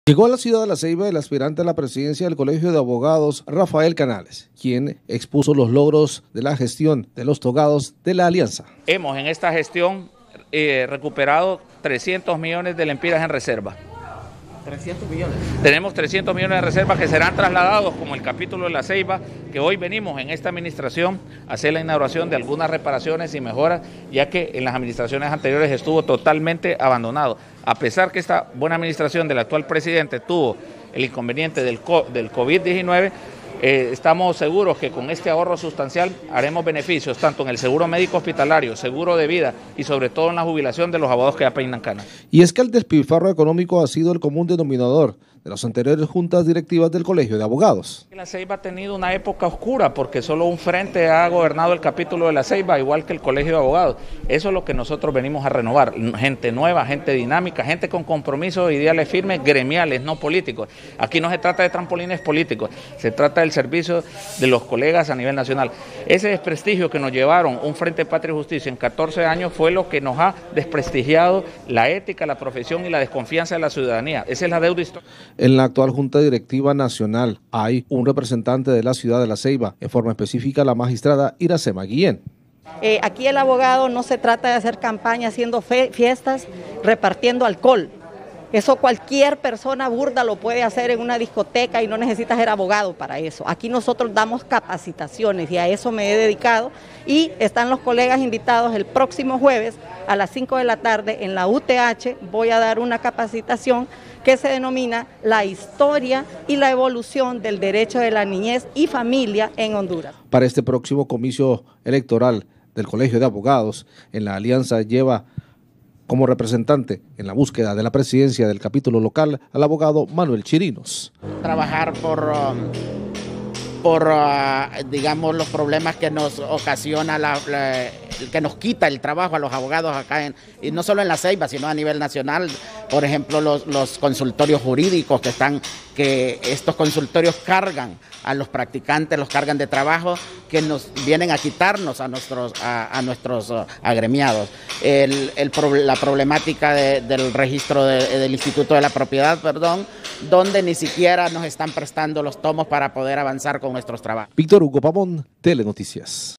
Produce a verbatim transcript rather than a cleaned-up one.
Llegó a la ciudad de La Ceiba el aspirante a la presidencia del Colegio de Abogados, Rafael Canales, quien expuso los logros de la gestión de los togados de la alianza. Hemos en esta gestión eh, recuperado trescientos millones de lempiras en reserva. trescientos millones. Tenemos trescientos millones de reservas que serán trasladados, como el capítulo de La Ceiba, que hoy venimos en esta administración a hacer la inauguración de algunas reparaciones y mejoras, ya que en las administraciones anteriores estuvo totalmente abandonado. A pesar que esta buena administración del actual presidente tuvo el inconveniente del, del COVID diecinueve, eh, estamos seguros que con este ahorro sustancial haremos beneficios tanto en el seguro médico hospitalario, seguro de vida y sobre todo en la jubilación de los abogados que ya peinan canas. Y es que el despilfarro económico ha sido el común denominador de las anteriores juntas directivas del Colegio de Abogados. La Ceiba ha tenido una época oscura porque solo un frente ha gobernado el capítulo de La Ceiba, igual que el Colegio de Abogados. Eso es lo que nosotros venimos a renovar, gente nueva, gente dinámica, gente con compromisos, ideales firmes, gremiales, no políticos. Aquí no se trata de trampolines políticos, se trata del servicio de los colegas a nivel nacional. Ese desprestigio que nos llevaron un Frente Patria y Justicia en catorce años fue lo que nos ha desprestigiado la ética, la profesión y la desconfianza de la ciudadanía. Esa es la deuda histórica. En la actual Junta Directiva Nacional hay un representante de la ciudad de La Ceiba, en forma específica la magistrada Iracema Guillén. Eh, aquí el abogado no se trata de hacer campaña haciendo fiestas, repartiendo alcohol. Eso cualquier persona burda lo puede hacer en una discoteca y no necesita ser abogado para eso. Aquí nosotros damos capacitaciones y a eso me he dedicado y están los colegas invitados el próximo jueves a las cinco de la tarde en la U T H. Voy a dar una capacitación que se denomina la historia y la evolución del derecho de la niñez y familia en Honduras. Para este próximo comicio electoral del Colegio de Abogados, en la alianza lleva como representante en la búsqueda de la presidencia del capítulo local al abogado Manuel Chirinos. Trabajar por, um, por uh, digamos, los problemas que nos ocasiona, la, la, que nos quita el trabajo a los abogados acá, en, y no solo en La Ceiba, sino a nivel nacional. Por ejemplo, los, los consultorios jurídicos que están, que estos consultorios cargan a los practicantes, los cargan de trabajo, que nos vienen a quitarnos a nuestros, a, a nuestros uh, agremiados. El, el, la problemática de, del registro de, del Instituto de la Propiedad, perdón, donde ni siquiera nos están prestando los tomos para poder avanzar con nuestros trabajos. Víctor Hugo Pavón, Telenoticias.